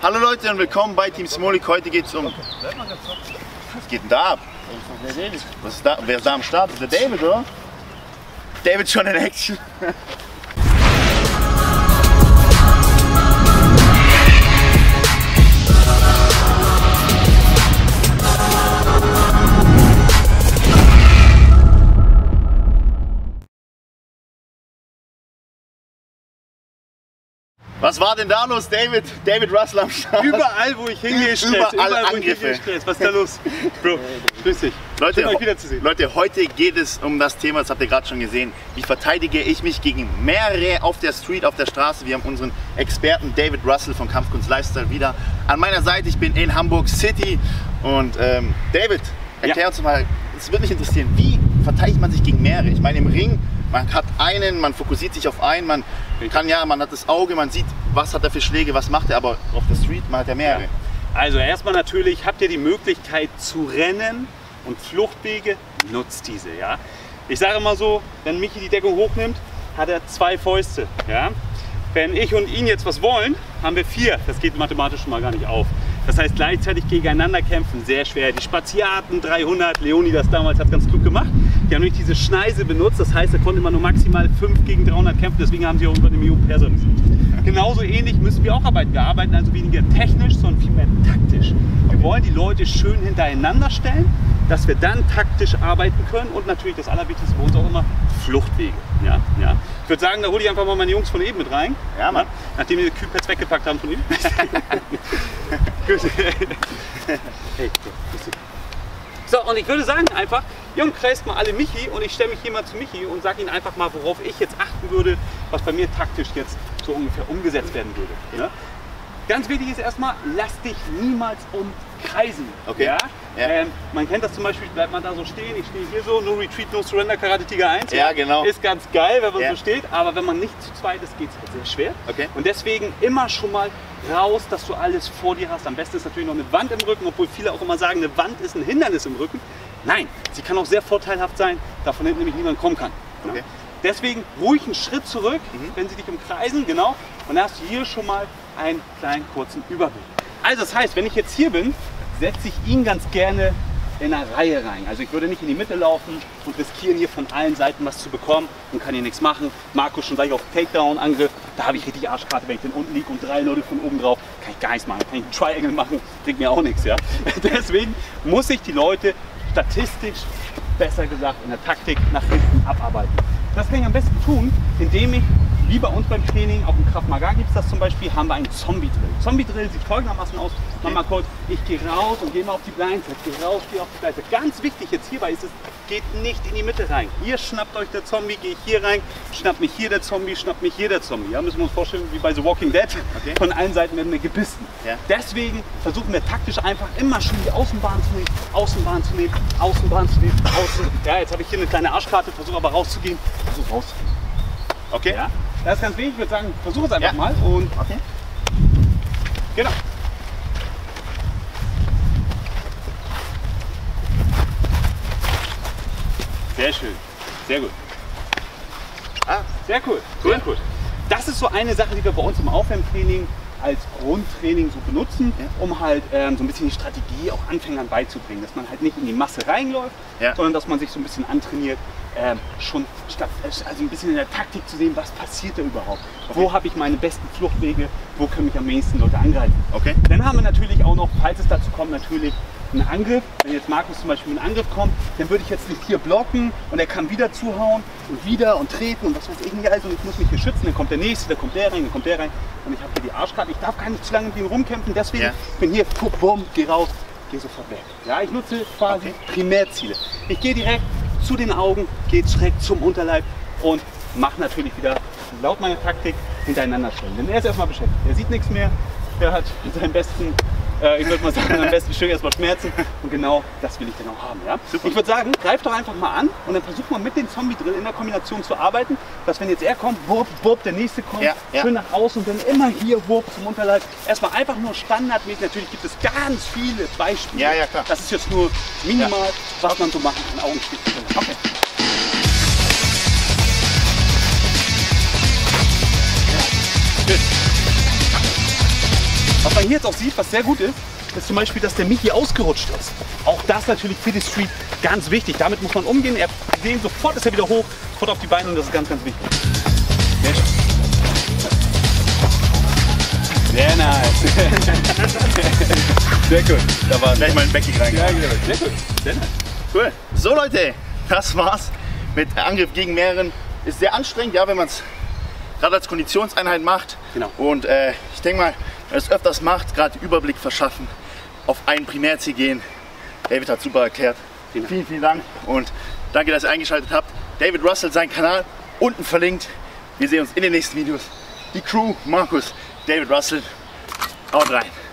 Hallo Leute und willkommen bei Team Smolik. Heute geht es um... Was geht denn da ab? Was ist da? Wer ist da am Start? Ist der David, oder? David schon in Action. Was war denn da los, David? David Russell am Start. Überall, wo ich hingehe, Stress. Überall Angriffe. Was ist da los? Bro, grüß dich. Leute, schön, euch wiederzusehen. Leute, heute geht es um das Thema, das habt ihr gerade schon gesehen. Wie verteidige ich mich gegen mehrere auf der Street, auf der Straße? Wir haben unseren Experten David Russell von Kampfkunst Lifestyle wieder an meiner Seite. Ich bin in Hamburg City. Und David, erklär uns mal, es würde mich interessieren, wie verteidigt man sich gegen mehrere? Ich meine, im Ring, man hat einen, man fokussiert sich auf einen, man kann man hat das Auge, man sieht, was hat er für Schläge, was macht er, aber auf der Street, man hat ja mehrere. Ja. Also erstmal natürlich habt ihr die Möglichkeit zu rennen und Fluchtwege, nutzt diese. Ja? Ich sage mal so, wenn Michi die Deckung hochnimmt, hat er 2 Fäuste. Ja? Wenn ich und ihn jetzt was wollen, haben wir 4. Das geht mathematisch schon mal gar nicht auf. Das heißt, gleichzeitig gegeneinander kämpfen, sehr schwer. Die Spaziaten 300, Leonidas damals hat ganz klug gemacht. Die haben nämlich diese Schneise benutzt, das heißt, er konnte immer nur maximal 5 gegen 300 kämpfen, deswegen haben sie auch über eine Million Perser besiegt. Genauso ähnlich müssen wir auch arbeiten. Wir arbeiten also weniger technisch, sondern vielmehr taktisch. Wir wollen die Leute schön hintereinander stellen, dass wir dann taktisch arbeiten können und natürlich das Allerwichtigste bei uns auch immer Fluchtwege. Ja. Ich würde sagen, da hole ich einfach mal meine Jungs von eben mit rein. Ja, Mann. Nachdem wir die Kühlpads weggepackt haben von ihm. Gut. Hey, so, und ich würde sagen einfach, Jungs, kreist mal alle Michi und ich stelle mich hier mal zu Michi und sage Ihnen einfach mal, worauf ich jetzt achten würde, was bei mir taktisch jetzt so ungefähr umgesetzt werden würde. Ja? Ganz wichtig ist erstmal, lass dich niemals umkreisen. Okay. Ja? Ja. Man kennt das zum Beispiel, bleibt man da so stehen, ich stehe hier so, No Retreat, No Surrender, Karate Tiger 1. Ja, genau. Ist ganz geil, wenn man so steht, aber wenn man nicht zu zweit ist, geht es halt sehr schwer. Okay. Und deswegen immer schon mal raus, dass du alles vor dir hast. Am besten ist natürlich noch eine Wand im Rücken, obwohl viele auch immer sagen, eine Wand ist ein Hindernis im Rücken. Nein, sie kann auch sehr vorteilhaft sein, da von hinten nämlich niemand kommen kann. Okay. Deswegen ruhig einen Schritt zurück, wenn sie dich umkreisen, genau. Und dann hast du hier schon mal einen kleinen kurzen Überblick. Also das heißt, wenn ich jetzt hier bin, setze ich ihn ganz gerne in einer Reihe rein. Also ich würde nicht in die Mitte laufen und riskieren hier von allen Seiten was zu bekommen und kann hier nichts machen. Markus schon gleich auf Takedown-Angriff, da habe ich richtig Arschkarte, wenn ich den unten liege und 3 Leute von oben drauf, kann ich gar nichts machen. Kann ich einen Triangle machen, bringt mir auch nichts. Ja? Deswegen muss ich die Leute statistisch, besser gesagt in der Taktik, nach hinten abarbeiten. Das kann ich am besten tun, indem ich, wie bei uns beim Training, auch im Krav Maga gibt es das zum Beispiel, haben wir einen Zombie-Drill. Zombie-Drill sieht folgendermaßen aus, mach mal kurz, ich gehe raus und gehe mal auf die Blindside, gehe raus, gehe auf die Blindside. Ganz wichtig jetzt hierbei ist es, geht nicht in die Mitte rein. Hier schnappt euch der Zombie, gehe ich hier rein, schnappt mich hier der Zombie, schnappt mich hier der Zombie. Ja, müssen wir uns vorstellen, wie bei The Walking Dead, von allen Seiten werden wir gebissen. Ja. Deswegen versuchen wir taktisch einfach immer schön die Außenbahn zu nehmen, Außenbahn zu nehmen, Außenbahn zu nehmen, Außen. Ja, jetzt habe ich hier eine kleine Arschkarte, versuche aber rauszugehen, versuche rauszugehen. Okay? Ja, das ist ganz wichtig, ich würde sagen, versuche es einfach mal und genau. Sehr schön, sehr gut. Sehr cool, sehr cool. Das ist so eine Sache, die wir bei uns im Aufwärmtraining als Grundtraining so benutzen, um halt so ein bisschen die Strategie auch Anfängern beizubringen, dass man halt nicht in die Masse reinläuft, sondern dass man sich so ein bisschen antrainiert, schon statt, also ein bisschen in der Taktik zu sehen, was passiert da überhaupt, wo habe ich meine besten Fluchtwege, wo können mich am wenigsten Leute angreifen. Okay. Dann haben wir natürlich auch noch, falls es dazu kommt, natürlich einen Angriff. Wenn jetzt Markus zum Beispiel mit einem Angriff kommt, dann würde ich jetzt nicht hier blocken und er kann wieder zuhauen und wieder und treten und was weiß ich nicht alles und ich muss mich hier schützen, dann kommt der nächste, dann kommt der rein, dann kommt der rein und ich habe hier die Arschkarte, ich darf gar nicht zu lange mit ihm rumkämpfen, deswegen bin hier, bumm, geh raus, geh sofort weg. Ja, ich nutze quasi Primärziele. Ich gehe direkt zu den Augen, gehe direkt zum Unterleib und mache natürlich wieder laut meiner Taktik hintereinander stellen. Denn er ist erstmal beschäftigt, er sieht nichts mehr, er hat seinen besten ich würde mal sagen, am besten schön erstmal Schmerzen und genau das will ich dann auch haben. Ja? Ich würde sagen, greif doch einfach mal an und dann versuch mal mit dem Zombie-Drill in der Kombination zu arbeiten, dass wenn jetzt er kommt, wupp, wupp, der nächste kommt, schön nach außen und dann immer hier, wupp, zum Unterleib. Erstmal einfach nur standardmäßig, natürlich gibt es ganz viele Beispiele. Ja, ja, klar. Das ist jetzt nur minimal, was man so machen kann, Augenstich. Okay. Gut. was man hier jetzt auch sieht, was sehr gut ist, ist zum Beispiel, dass der Michi ausgerutscht ist. Auch das natürlich für die Street ganz wichtig. Damit muss man umgehen. Wir sehen sofort, ist er wieder hoch, sofort auf die Beine und das ist ganz, ganz wichtig. Sehr schön. Sehr nice. Sehr gut. Da war gleich mal ein Becken rein. Ja, genau. Sehr gut. Sehr nice. Cool. So Leute, das war's mit Angriff gegen mehreren. Ist sehr anstrengend, ja, wenn man es gerade als Konditionseinheit macht. Genau. Und ich denke mal, wenn man es öfters macht, gerade Überblick verschaffen, auf ein Primärziel gehen. David hat super erklärt. Vielen, vielen Dank und danke, dass ihr eingeschaltet habt. David Russell, sein Kanal unten verlinkt. Wir sehen uns in den nächsten Videos. Die Crew, Markus, David Russell. Haut rein.